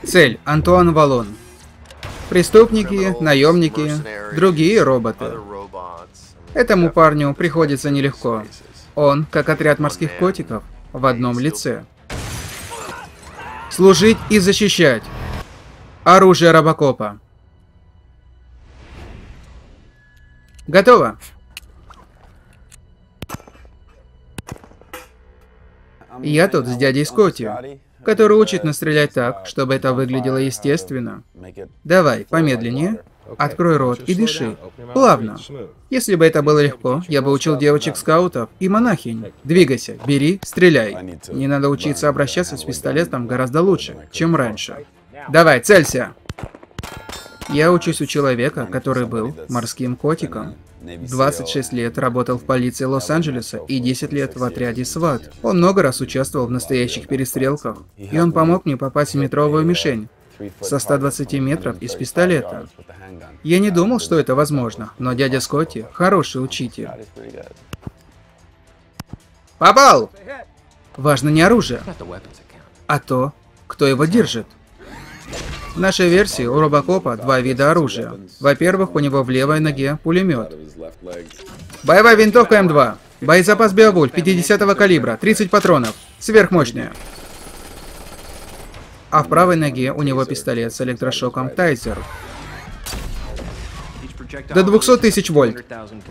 Цель – Антуан Валон. Преступники, наемники, другие роботы. Этому парню приходится нелегко. Он, как отряд морских котиков, в одном лице. Служить и защищать. Оружие Робокопа. Готово. Я тут с дядей Скотти, который учит нас стрелять так, чтобы это выглядело естественно. Давай, помедленнее. Открой рот и дыши. Плавно. Если бы это было легко, я бы учил девочек-скаутов и монахинь. Двигайся, бери, стреляй. Мне надо учиться обращаться с пистолетом гораздо лучше, чем раньше. Давай, целься! Я учусь у человека, который был морским котиком. 26 лет работал в полиции Лос-Анджелеса и 10 лет в отряде СВАТ. Он много раз участвовал в настоящих перестрелках, и он помог мне попасть в метровую мишень со 120 метров из пистолета. Я не думал, что это возможно, но дядя Скотти хороший учитель. Попал! Важно не оружие, а то, кто его держит. В нашей версии у Робокопа два вида оружия. Во-первых, у него в левой ноге пулемет. Боевая винтовка М2. Боезапас Беовульф 50-го калибра, 30 патронов. Сверхмощная. А в правой ноге у него пистолет с электрошоком Тайзер. До 200 тысяч вольт.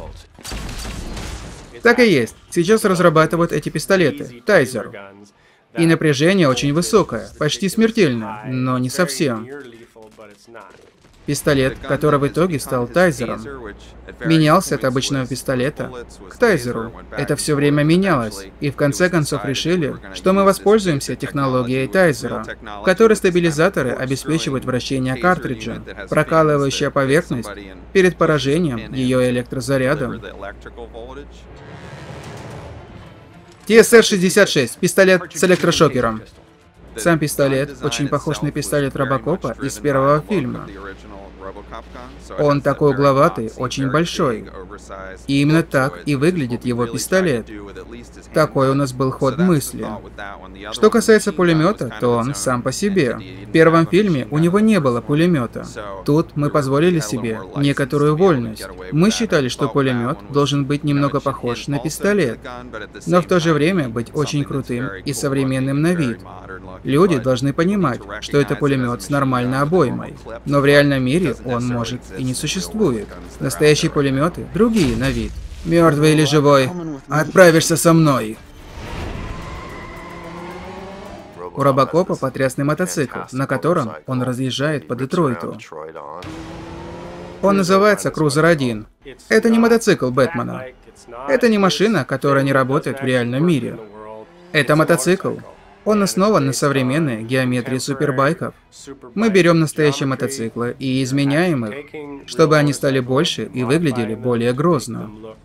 Так и есть. Сейчас разрабатывают эти пистолеты. Тайзер. И напряжение очень высокое, почти смертельное, но не совсем. Пистолет, который в итоге стал Тайзером, менялся от обычного пистолета к Тайзеру. Это все время менялось, и в конце концов решили, что мы воспользуемся технологией Тайзера, в которой стабилизаторы обеспечивают вращение картриджа, прокалывающая поверхность перед поражением ее электрозарядом. TSR-66, пистолет с электрошокером. Сам пистолет очень похож на пистолет Робокопа из первого фильма. Он такой угловатый, очень большой. И именно так и выглядит его пистолет. Такой у нас был ход мысли. Что касается пулемета, то он сам по себе. В первом фильме у него не было пулемета. Тут мы позволили себе некоторую вольность. Мы считали, что пулемет должен быть немного похож на пистолет, но в то же время быть очень крутым и современным на вид. Люди должны понимать, что это пулемет с нормальной обоймой, но в реальном мире он может и не существует. Настоящие пулеметы другие на вид. Мертвый или живой, отправишься со мной. У Робокопа потрясный мотоцикл, на котором он разъезжает по Детройту. Он называется Крузер-1. Это не мотоцикл Бэтмена. Это не машина, которая не работает в реальном мире. Это мотоцикл. Он основан на современной геометрии супербайков. Мы берем настоящие мотоциклы и изменяем их, чтобы они стали больше и выглядели более грозно.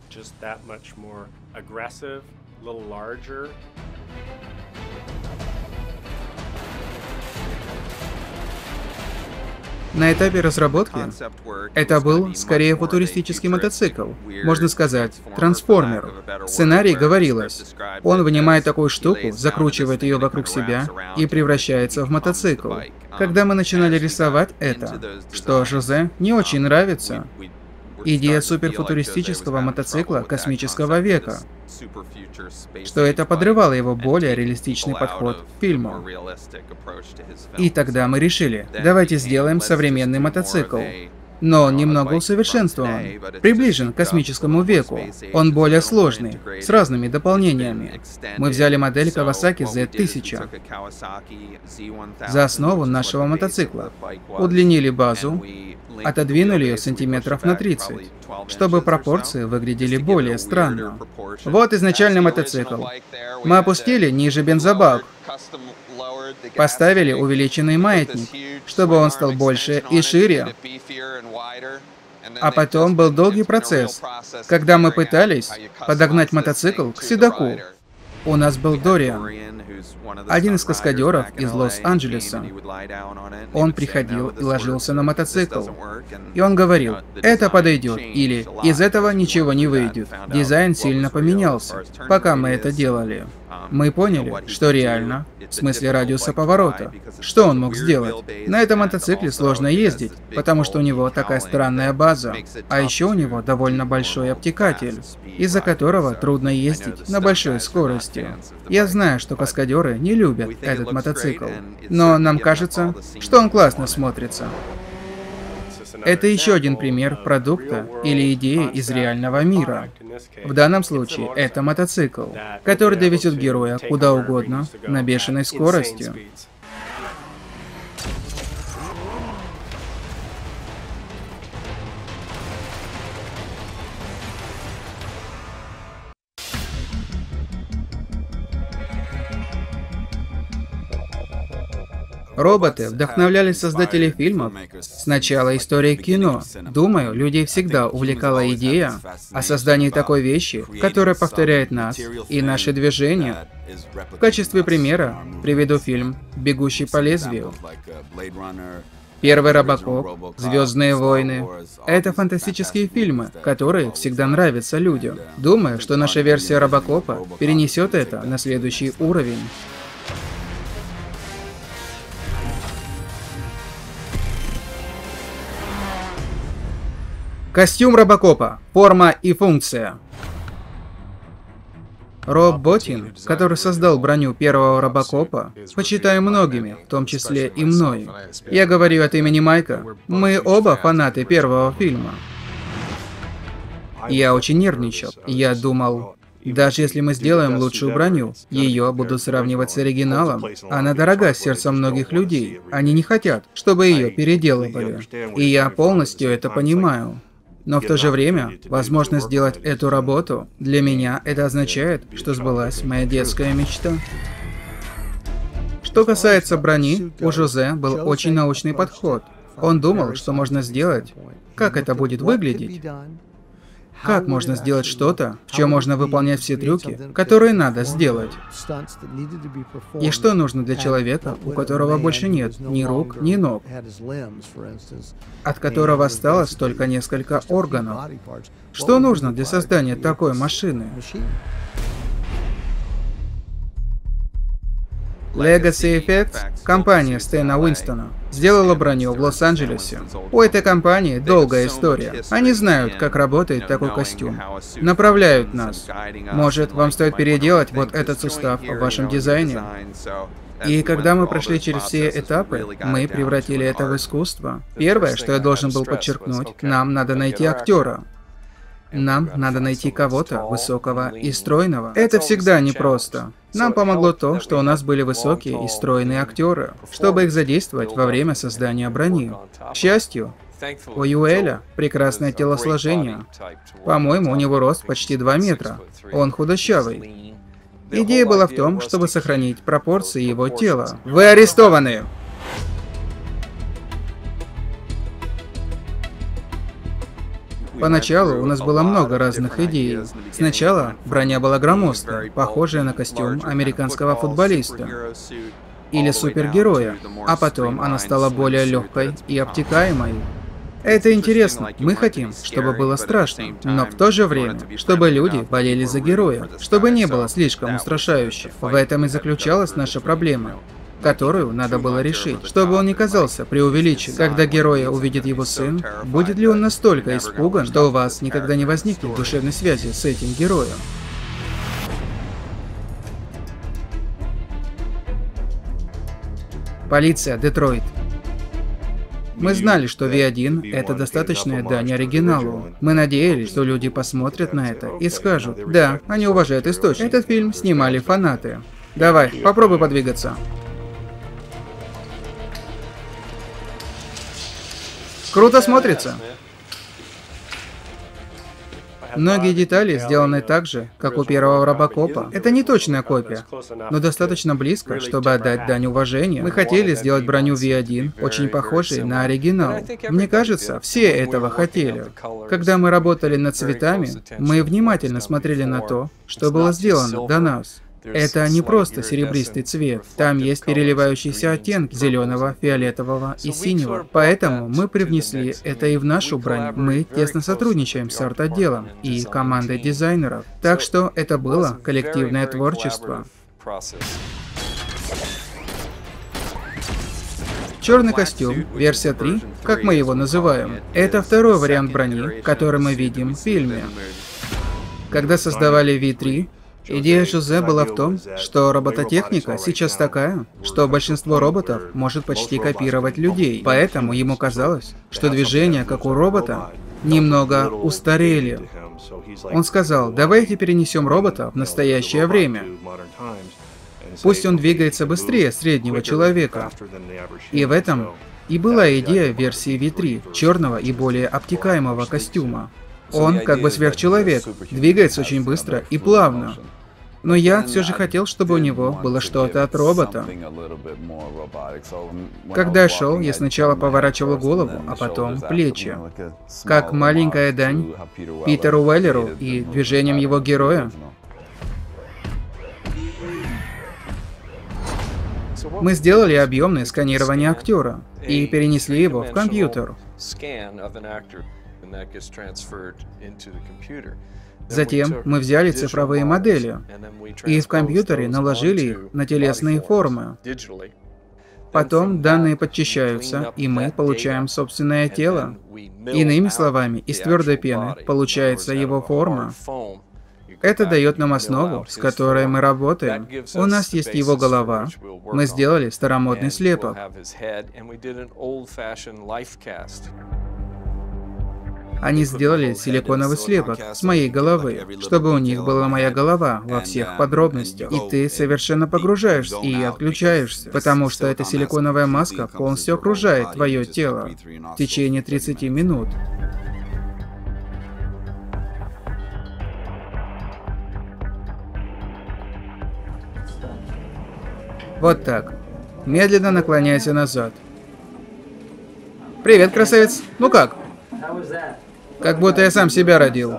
На этапе разработки это был скорее футуристический мотоцикл, можно сказать, трансформер. В сценарии говорилось, он вынимает такую штуку, закручивает ее вокруг себя и превращается в мотоцикл. Когда мы начинали рисовать это, что Жозе не очень нравится, идея суперфутуристического мотоцикла космического века, что это подрывало его более реалистичный подход к фильму. И тогда мы решили, давайте сделаем современный мотоцикл. Но он немного усовершенствован, приближен к космическому веку. Он более сложный, с разными дополнениями. Мы взяли модель Kawasaki Z1000 за основу нашего мотоцикла, удлинили базу, отодвинули ее сантиметров на 30, чтобы пропорции выглядели более странно. Вот изначальный мотоцикл. Мы опустили ниже бензобак, поставили увеличенный маятник, чтобы он стал больше и шире. А потом был долгий процесс, когда мы пытались подогнать мотоцикл к седаку. У нас был Дориан, один из каскадеров из Лос-Анджелеса. Он приходил и ложился на мотоцикл. И он говорил, это подойдет, или из этого ничего не выйдет. Дизайн сильно поменялся, пока мы это делали. Мы поняли, что реально, в смысле радиуса поворота. Что он мог сделать? На этом мотоцикле сложно ездить, потому что у него такая странная база. А еще у него довольно большой обтекатель, из-за которого трудно ездить на большой скорости. Я знаю, что каскадеры не любят этот мотоцикл, но нам кажется, что он классно смотрится. Это еще один пример продукта или идеи из реального мира. В данном случае это мотоцикл, который довезет героя куда угодно на бешеной скорости. Роботы вдохновляли создателей фильмов с начала истории кино. Думаю, людей всегда увлекала идея о создании такой вещи, которая повторяет нас и наши движения. В качестве примера приведу фильм «Бегущий по лезвию». Первый Робокоп, «Звездные войны». Это фантастические фильмы, которые всегда нравятся людям. Думаю, что наша версия Робокопа перенесет это на следующий уровень. Костюм Робокопа. Форма и функция. Роб Боттин, который создал броню первого Робокопа, почитаем многими, в том числе и мной. Я говорю от имени Майка. Мы оба фанаты первого фильма. Я очень нервничал. Я думал, даже если мы сделаем лучшую броню, ее будут сравнивать с оригиналом. Она дорога сердцем многих людей. Они не хотят, чтобы ее переделывали. И я полностью это понимаю. Но в то же время, возможность сделать эту работу, для меня это означает, что сбылась моя детская мечта. Что касается брони, у Жозе был очень научный подход. Он думал, что можно сделать, как это будет выглядеть. Как можно сделать что-то, в чем можно выполнять все трюки, которые надо сделать? И что нужно для человека, у которого больше нет ни рук, ни ног, от которого осталось только несколько органов? Что нужно для создания такой машины? Legacy Effects, компания Стэна Уинстона, сделала броню в Лос-Анджелесе. У этой компании долгая история. Они знают, как работает такой костюм. Направляют нас. Может, вам стоит переделать вот этот сустав в вашем дизайне? И когда мы прошли через все этапы, мы превратили это в искусство. Первое, что я должен был подчеркнуть, нам надо найти актера. Нам надо найти кого-то высокого и стройного. Это всегда непросто. Нам помогло то, что у нас были высокие и стройные актеры, чтобы их задействовать во время создания брони. К счастью, у Юэля прекрасное телосложение. По-моему, у него рост почти 2 метра. Он худощавый. Идея была в том, чтобы сохранить пропорции его тела. Вы арестованы! Поначалу у нас было много разных идей. Сначала броня была громоздкая, похожая на костюм американского футболиста или супергероя, а потом она стала более легкой и обтекаемой. Это интересно. Мы хотим, чтобы было страшно, но в то же время, чтобы люди болели за героя, чтобы не было слишком устрашающе. В этом и заключалась наша проблема, которую надо было решить, чтобы он не казался преувеличенным. Когда героя увидит его сын, будет ли он настолько испуган, что у вас никогда не возникнет душевной связи с этим героем? Полиция, Детройт. Мы знали, что V1 — это достаточная дань оригиналу. Мы надеялись, что люди посмотрят на это и скажут, да, они уважают источник. Этот фильм снимали фанаты. Давай, попробуй подвигаться. Круто смотрится. Многие детали сделаны так же, как у первого Робокопа. Это не точная копия, но достаточно близко, чтобы отдать дань уважения. Мы хотели сделать броню V1 очень похожей на оригинал. Мне кажется, все этого хотели. Когда мы работали над цветами, мы внимательно смотрели на то, что было сделано до нас. Это не просто серебристый цвет. Там есть переливающиеся оттенки зеленого, фиолетового и синего. Поэтому мы привнесли это и в нашу броню. Мы тесно сотрудничаем с арт-отделом и командой дизайнеров. Так что это было коллективное творчество. Черный костюм, версия 3, как мы его называем, это второй вариант брони, который мы видим в фильме. Когда создавали V3, идея Жозе была в том, что робототехника сейчас такая, что большинство роботов может почти копировать людей, поэтому ему казалось, что движения, как у робота, немного устарели. Он сказал, давайте перенесем робота в настоящее время. Пусть он двигается быстрее среднего человека. И в этом и была идея версии V3, черного и более обтекаемого костюма. Он, как бы сверхчеловек, двигается очень быстро и плавно. Но я все же хотел, чтобы у него было что-то от робота. Когда я шел, я сначала поворачивал голову, а потом плечи. Как маленькая дань Питеру Уэллеру и движением его героя. Мы сделали объемное сканирование актера и перенесли его в компьютер. Затем мы взяли цифровые модели и в компьютере наложили их на телесные формы. Потом данные подчищаются, и мы получаем собственное тело. Иными словами, из твердой пены получается его форма. Это дает нам основу, с которой мы работаем. У нас есть его голова. Мы сделали старомодный слепок. Они сделали силиконовый слепок с моей головы, чтобы у них была моя голова во всех подробностях. И ты совершенно погружаешься и отключаешься, потому что эта силиконовая маска полностью окружает твое тело в течение 30 минут. Вот так. Медленно наклоняйся назад. Привет, красавец. Ну как? Как будто я сам себя родил.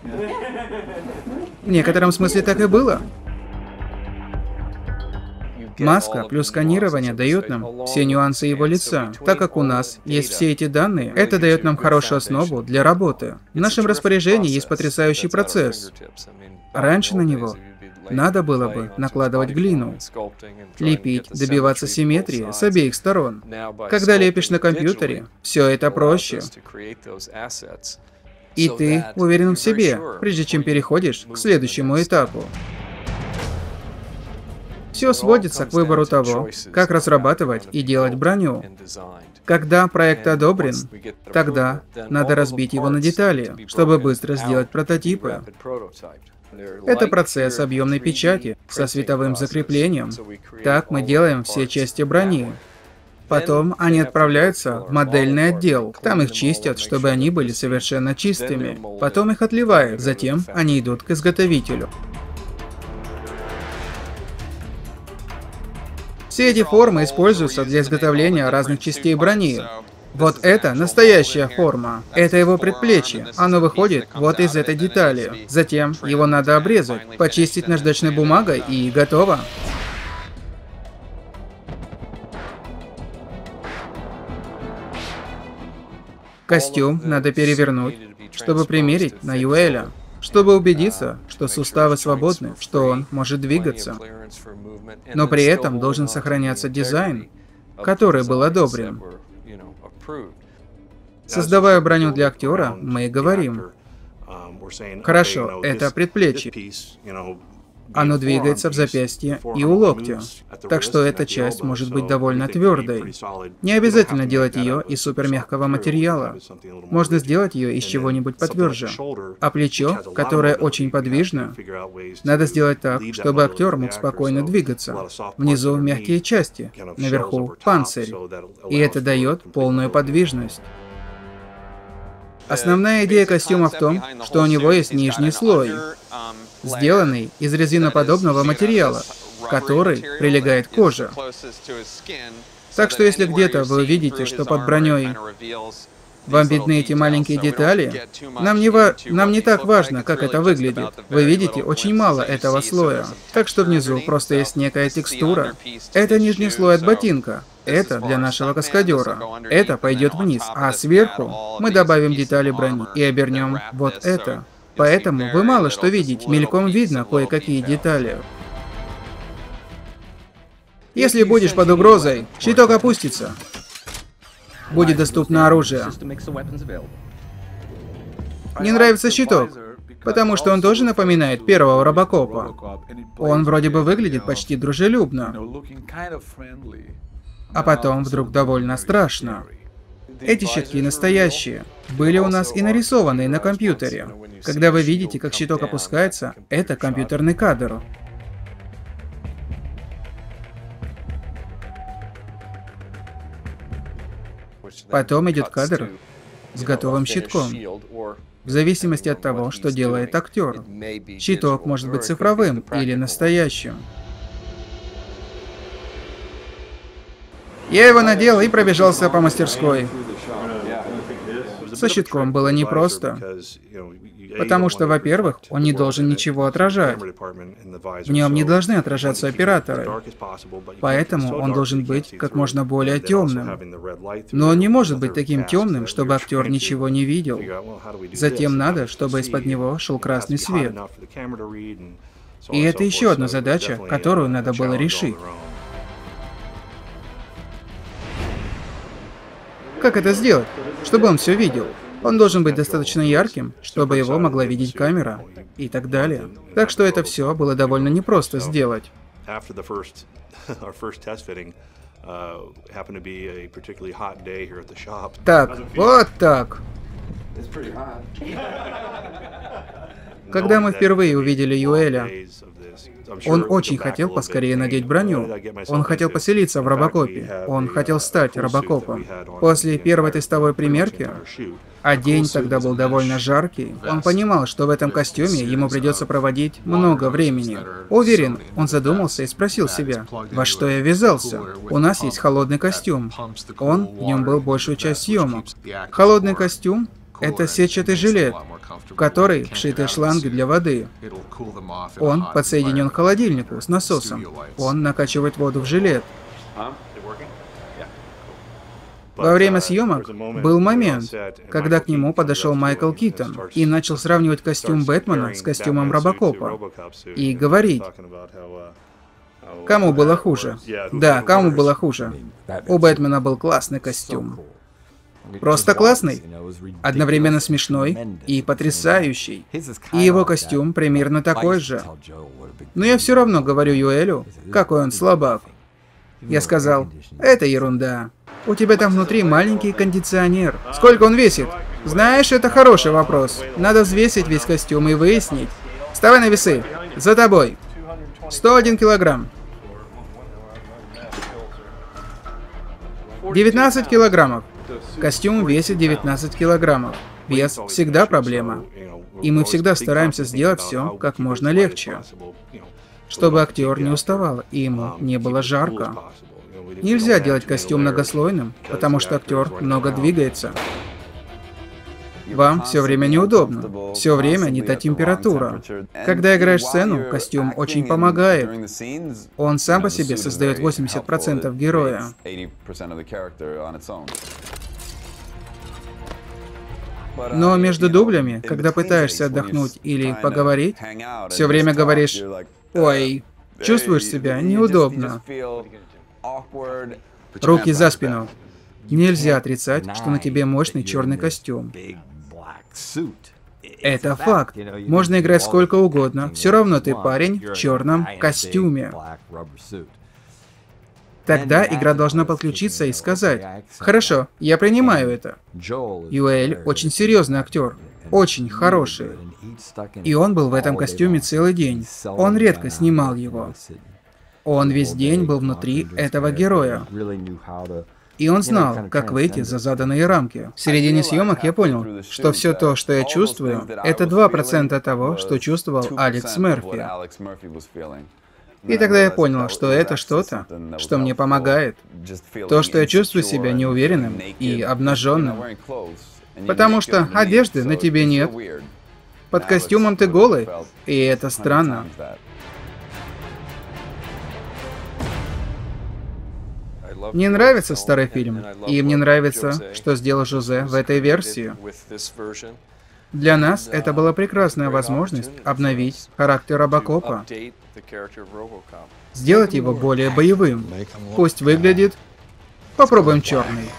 В некотором смысле так и было. Маска плюс сканирование дает нам все нюансы его лица. Так как у нас есть все эти данные, это дает нам хорошую основу для работы. В нашем распоряжении есть потрясающий процесс. Раньше на него надо было бы накладывать глину, лепить, добиваться симметрии с обеих сторон. Когда лепишь на компьютере, все это проще. И ты уверен в себе, прежде чем переходишь к следующему этапу. Все сводится к выбору того, как разрабатывать и делать броню. Когда проект одобрен, тогда надо разбить его на детали, чтобы быстро сделать прототипы. Это процесс объемной печати со световым закреплением. Так мы делаем все части брони. Потом они отправляются в модельный отдел. Там их чистят, чтобы они были совершенно чистыми. Потом их отливают. Затем они идут к изготовителю. Все эти формы используются для изготовления разных частей брони. Вот это настоящая форма. Это его предплечье. Оно выходит вот из этой детали. Затем его надо обрезать, почистить наждачной бумагой и готово. Костюм надо перевернуть, чтобы примерить на Юэля, чтобы убедиться, что суставы свободны, что он может двигаться. Но при этом должен сохраняться дизайн, который был одобрен. Создавая броню для актера, мы говорим: хорошо, это предплечье. Оно двигается в запястье и у локтя, так что эта часть может быть довольно твердой. Не обязательно делать ее из супермягкого материала. Можно сделать ее из чего-нибудь потверже. А плечо, которое очень подвижно, надо сделать так, чтобы актер мог спокойно двигаться. Внизу мягкие части, наверху панцирь. И это дает полную подвижность. Основная идея костюма в том, что у него есть нижний слой, сделанный из резиноподобного материала, который прилегает к коже. Так что если где-то вы увидите, что под броней вам видны эти маленькие детали, нам не так важно, как это выглядит. Вы видите очень мало этого слоя. Так что внизу просто есть некая текстура. Это нижний слой от ботинка. Это для нашего каскадера. Это пойдет вниз, а сверху мы добавим детали брони и обернем вот это. Поэтому вы мало что видите, мельком видно кое-какие детали. Если будешь под угрозой, щиток опустится. Будет доступно оружие. Мне нравится щиток, потому что он тоже напоминает первого Робокопа. Он вроде бы выглядит почти дружелюбно, а потом вдруг довольно страшно. Эти щитки настоящие. Были у нас и нарисованные на компьютере. Когда вы видите, как щиток опускается, это компьютерный кадр. Потом идет кадр с готовым щитком. В зависимости от того, что делает актер. Щиток может быть цифровым или настоящим. Я его надел и пробежался по мастерской. Со щитком было непросто, потому что, во-первых, он не должен ничего отражать. В нем не должны отражаться операторы, поэтому он должен быть как можно более темным. Но он не может быть таким темным, чтобы актер ничего не видел. Затем надо, чтобы из-под него шел красный свет. И это еще одна задача, которую надо было решить. Как это сделать? Чтобы он все видел. Он должен быть достаточно ярким, чтобы его могла видеть камера, и так далее. Так что это все было довольно непросто сделать. Так, вот так. Когда мы впервые увидели Юэля, он очень хотел поскорее надеть броню. Он хотел поселиться в Робокопе. Он хотел стать Робокопом. После первой тестовой примерки, а день тогда был довольно жаркий, он понимал, что в этом костюме ему придется проводить много времени. Уверен, он задумался и спросил себя, во что я ввязался? У нас есть холодный костюм. Он в нем был большую часть съемок. Холодный костюм — это сетчатый жилет, в который вшиты шланги для воды. Он подсоединен к холодильнику с насосом. Он накачивает воду в жилет. Во время съемок был момент, когда к нему подошел Майкл Китон и начал сравнивать костюм Бэтмена с костюмом Робокопа и говорить, кому было хуже. Да, кому было хуже. У Бэтмена был классный костюм. Просто классный, одновременно смешной и потрясающий. И его костюм примерно такой же. Но я все равно говорю Юэлю, какой он слабак. Я сказал, это ерунда. У тебя там внутри маленький кондиционер. Сколько он весит? Знаешь, это хороший вопрос. Надо взвесить весь костюм и выяснить. Вставай на весы. За тобой. 101 килограмм. 19 килограммов. Костюм весит 19 килограммов. Вес всегда проблема. И мы всегда стараемся сделать все как можно легче, чтобы актер не уставал и ему не было жарко. Нельзя делать костюм многослойным, потому что актер много двигается. Вам все время неудобно. Все время не та температура. Когда играешь сцену, костюм очень помогает. Он сам по себе создает 80% героя. Но между дублями, когда пытаешься отдохнуть или поговорить, все время говоришь, ой, чувствуешь себя неудобно. Руки за спину. Нельзя отрицать, что на тебе мощный черный костюм. Это факт. Можно играть сколько угодно, все равно ты парень в черном костюме. Тогда игра должна подключиться и сказать, хорошо, я принимаю это. Юэль очень серьезный актер, очень хороший. И он был в этом костюме целый день. Он редко снимал его. Он весь день был внутри этого героя. И он знал, как выйти за заданные рамки. В середине съемок я понял, что все то, что я чувствую, это 2% того, что чувствовал Алекс Мерфи. И тогда я понял, что это что-то, что мне помогает. То, что я чувствую себя неуверенным и обнаженным. Потому что одежды на тебе нет. Под костюмом ты голый, и это странно. Мне нравится старый фильм, и мне нравится, что сделал Жозе в этой версии. Для нас это была прекрасная возможность обновить характер Робокопа, сделать его более боевым. Пусть выглядит... Попробуем черный.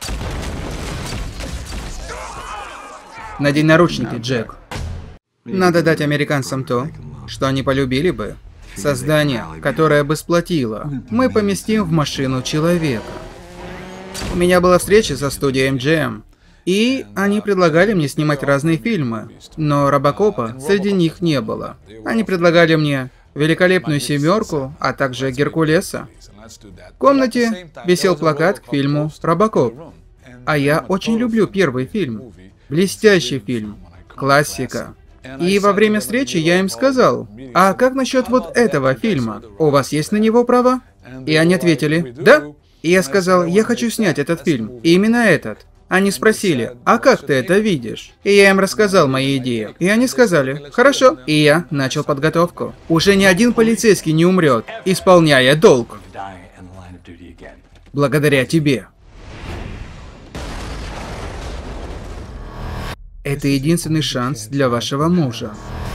Надень наручники, Джек. Надо дать американцам то, что они полюбили бы. Создание, которое бы сплотило. Мы поместим в машину человека. У меня была встреча со студией MGM, и они предлагали мне снимать разные фильмы, но Робокопа среди них не было. Они предлагали мне «Великолепную семерку», а также «Геркулеса». В комнате висел плакат к фильму «Робокоп». А я очень люблю первый фильм. Блестящий фильм. Классика. И во время встречи я им сказал: «А как насчет вот этого фильма? У вас есть на него права?» И они ответили: «Да». И я сказал: «Я хочу снять этот фильм. И именно этот». Они спросили: «А как ты это видишь?» И я им рассказал мои идеи. И они сказали: «Хорошо». И я начал подготовку. Уже ни один полицейский не умрет, исполняя долг. Благодаря тебе. Это единственный шанс для вашего мужа.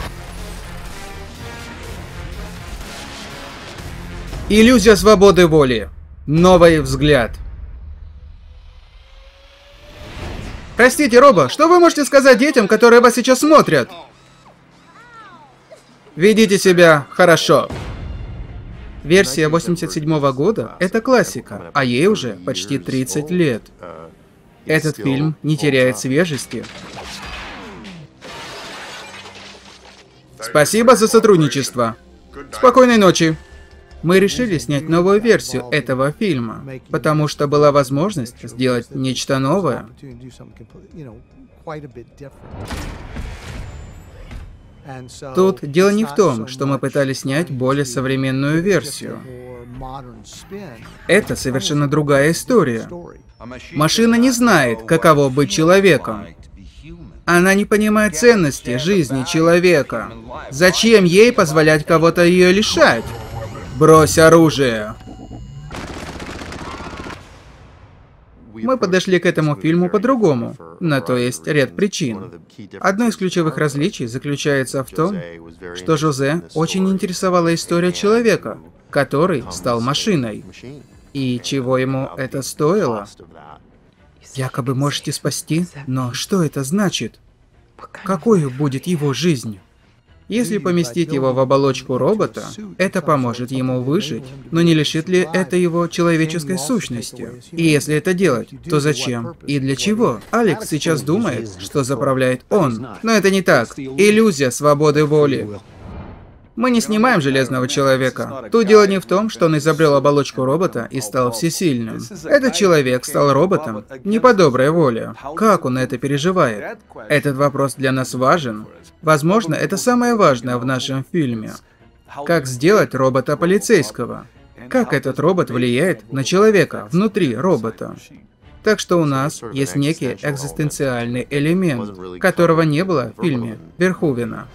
Иллюзия свободы воли. Новый взгляд. Простите, Робо, что вы можете сказать детям, которые вас сейчас смотрят? Ведите себя хорошо. Версия 87-го года — это классика, а ей уже почти 30 лет. Этот фильм не теряет свежести. Спасибо за сотрудничество. Спокойной ночи. Мы решили снять новую версию этого фильма, потому что была возможность сделать нечто новое. Тут дело не в том, что мы пытались снять более современную версию. Это совершенно другая история. Машина не знает, каково быть человеком. Она не понимает ценности жизни человека. Зачем ей позволять кого-то ее лишать? Брось оружие. Мы подошли к этому фильму по-другому. На то есть ряд причин. Одно из ключевых различий заключается в том, что Жозе очень интересовала история человека, который стал машиной. И чего ему это стоило? Якобы можете спасти, но что это значит? Какой будет его жизнь? Если поместить его в оболочку робота, это поможет ему выжить, но не лишит ли это его человеческой сущности? И если это делать, то зачем и для чего? Алекс сейчас думает, что заправляет он, но это не так. Иллюзия свободы воли. Мы не снимаем Железного Человека. Тут дело не в том, что он изобрел оболочку робота и стал всесильным. Этот человек стал роботом не по доброй воле. Как он это переживает? Этот вопрос для нас важен. Возможно, это самое важное в нашем фильме. Как сделать робота полицейского? Как этот робот влияет на человека внутри робота? Так что у нас есть некий экзистенциальный элемент, которого не было в фильме Верховена.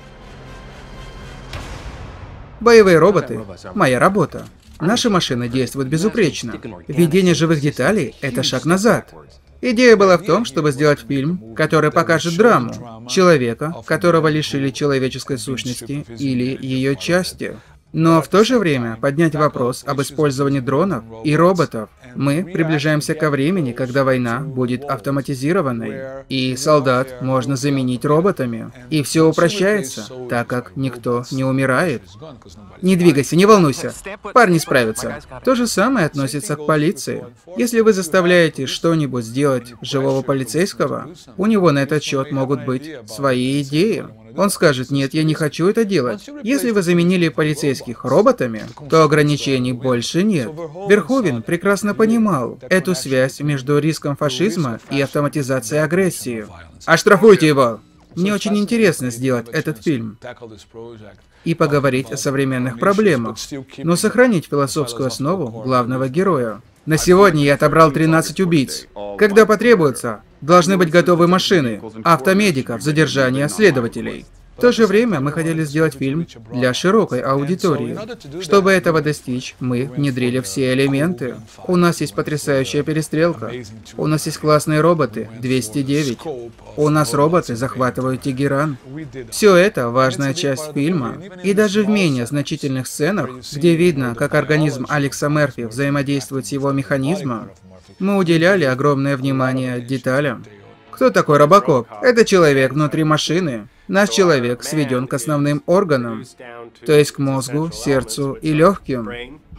Боевые роботы — моя работа. Наши машины действуют безупречно. Введение живых деталей — это шаг назад. Идея была в том, чтобы сделать фильм, который покажет драму человека, которого лишили человеческой сущности или ее части. Но в то же время поднять вопрос об использовании дронов и роботов. Мы приближаемся ко времени, когда война будет автоматизированной, и солдат можно заменить роботами. И все упрощается, так как никто не умирает. Не двигайся, не волнуйся. Парни справятся. То же самое относится к полиции. Если вы заставляете что-нибудь сделать живого полицейского, у него на этот счет могут быть свои идеи. Он скажет: нет, я не хочу это делать. Если вы заменили полицейских роботами, то ограничений больше нет. Верховен прекрасно понимал эту связь между риском фашизма и автоматизацией агрессии. Оштрафуйте его! Мне очень интересно сделать этот фильм и поговорить о современных проблемах, но сохранить философскую основу главного героя. На сегодня я отобрал 13 убийц. Когда потребуется, должны быть готовы машины, автомедиков, задержания следователей. В то же время мы хотели сделать фильм для широкой аудитории. Чтобы этого достичь, мы внедрили все элементы. У нас есть потрясающая перестрелка. У нас есть классные роботы, 209. У нас роботы захватывают Тегеран. Все это важная часть фильма. И даже в менее значительных сценах, где видно, как организм Алекса Мерфи взаимодействует с его механизмом, мы уделяли огромное внимание деталям. Кто такой Робокоп? Это человек внутри машины. Наш человек сведен к основным органам, то есть к мозгу, сердцу и легким.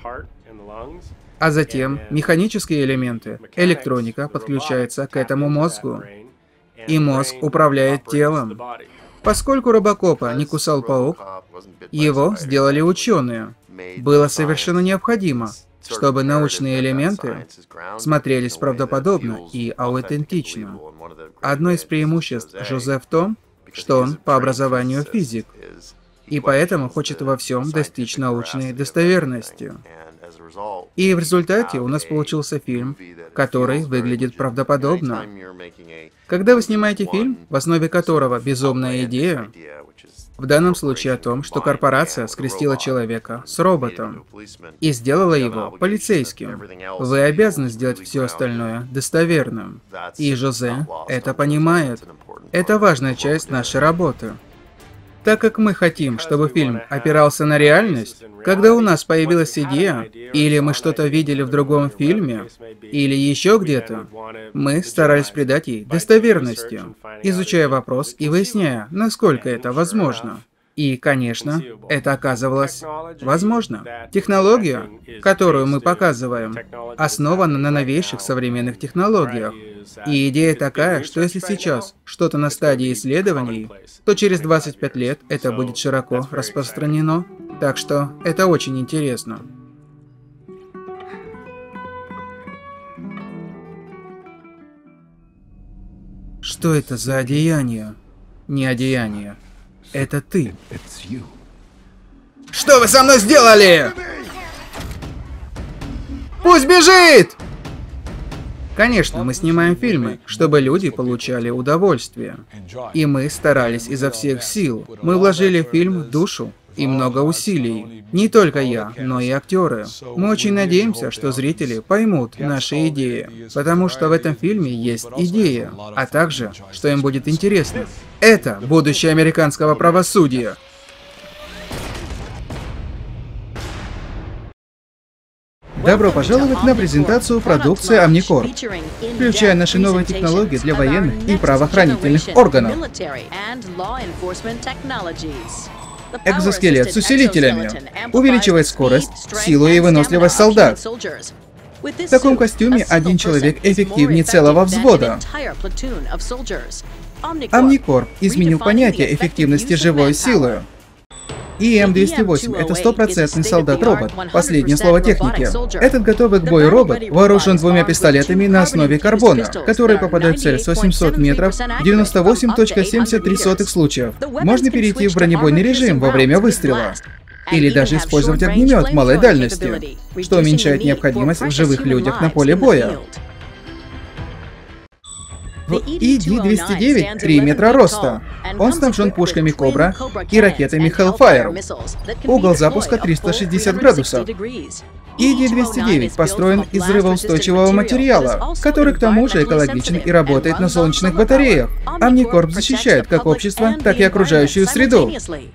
А затем механические элементы, электроника подключается к этому мозгу. И мозг управляет телом. Поскольку Робокопа не кусал паук, его сделали ученые. Было совершенно необходимо, чтобы научные элементы смотрелись правдоподобно и аутентично. Одно из преимуществ Жозе в том, что он по образованию физик, и поэтому хочет во всем достичь научной достоверности. И в результате у нас получился фильм, который выглядит правдоподобно. Когда вы снимаете фильм, в основе которого безумная идея, в данном случае о том, что корпорация скрестила человека с роботом и сделала его полицейским, вы обязаны сделать все остальное достоверным. И Жозе это понимает. Это важная часть нашей работы. Так как мы хотим, чтобы фильм опирался на реальность, когда у нас появилась идея, или мы что-то видели в другом фильме, или еще где-то, мы старались придать ей достоверности, изучая вопрос и выясняя, насколько это возможно. И, конечно, это оказывалось возможно. Технология, которую мы показываем, основана на новейших современных технологиях. И идея такая, что если сейчас что-то на стадии исследований, то через 25 лет это будет широко распространено. Так что это очень интересно. Что это за одеяние? Не одеяние. Это ты. Что вы со мной сделали? Пусть бежит! Конечно, мы снимаем фильмы, чтобы люди получали удовольствие. И мы старались изо всех сил. Мы вложили в фильм душу и много усилий. Не только я, но и актеры. Мы очень надеемся, что зрители поймут наши идеи, потому что в этом фильме есть идея, а также, что им будет интересно. Это будущее американского правосудия. Добро пожаловать на презентацию продукции Omnicorp, включая наши новые технологии для военных и правоохранительных органов. Экзоскелет с усилителями увеличивает скорость, силу и выносливость солдат. В таком костюме один человек эффективнее целого взвода. Omnicorp изменил понятие эффективности живой силы. EM-208 — это стопроцентный солдат-робот. Последнее слово техники. Этот готовый к бою робот вооружен двумя пистолетами на основе карбона, которые попадают в цель с 800 метров в 98,73 случаев. Можно перейти в бронебойный режим во время выстрела. Или даже использовать огнемет малой дальности, что уменьшает необходимость в живых людях на поле боя. В ED-209 3 метра роста. Он снабжен пушками Кобра и ракетами Hellfire. Угол запуска 360 градусов. ED-209 построен из взрывоустойчивого материала, который к тому же экологичен и работает на солнечных батареях. Omnicorp защищает как общество, так и окружающую среду.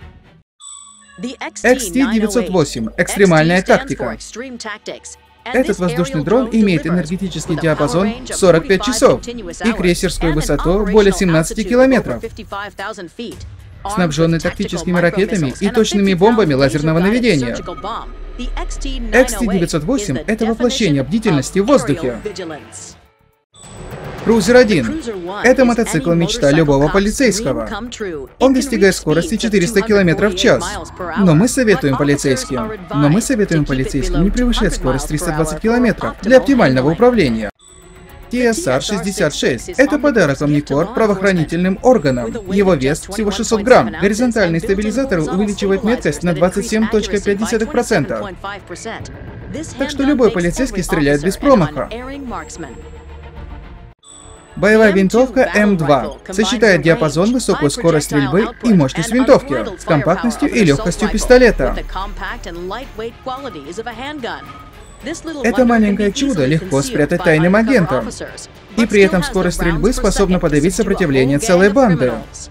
XT-908 – экстремальная тактика. Этот воздушный дрон имеет энергетический диапазон 45 часов и крейсерскую высоту более 17 километров, снабженный тактическими ракетами и точными бомбами лазерного наведения. XT-908 — это воплощение бдительности в воздухе. Cruiser-1 — это мотоцикл-мечта любого полицейского. Он достигает скорости 400 км в час. Но мы советуем полицейским не превышать скорость 320 км для оптимального управления. TSR-66 — это подарок Omnicorp правоохранительным органам. Его вес всего 600 грамм. Горизонтальный стабилизатор увеличивает меткость на 27,5%. Так что любой полицейский стреляет без промаха. Боевая винтовка М2 сочетает диапазон, высокую скорость стрельбы и мощность винтовки с компактностью и легкостью пистолета. Это маленькое чудо легко спрятать тайным агентом, и при этом скорость стрельбы способна подавить сопротивление целой банды.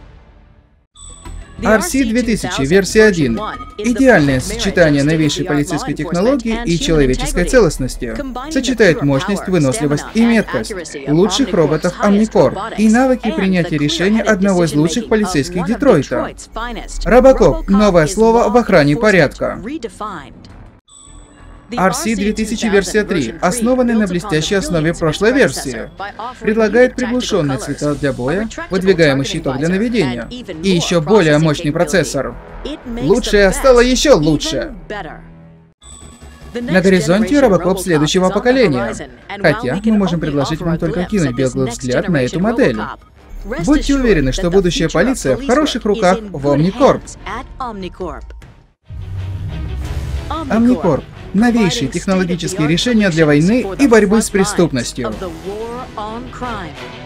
RC-2000 версия 1 — идеальное сочетание новейшей полицейской технологии и человеческой целостности. Сочетает мощность, выносливость и меткость лучших роботов Omnicorp и навыки принятия решений одного из лучших полицейских Детройта. Робокоп — новое слово в охране порядка. RC-2000 версия 3, основанная на блестящей основе прошлой версии, предлагает приглушенные цвета для боя, выдвигаемый щиток для наведения и еще более мощный процессор. Лучшее стало еще лучше. На горизонте Робокоп следующего поколения, хотя мы можем предложить вам только кинуть беглый взгляд на эту модель. Будьте уверены, что будущая полиция в хороших руках в Omnicorp. Omnicorp — новейшие технологические решения для войны и борьбы с преступностью.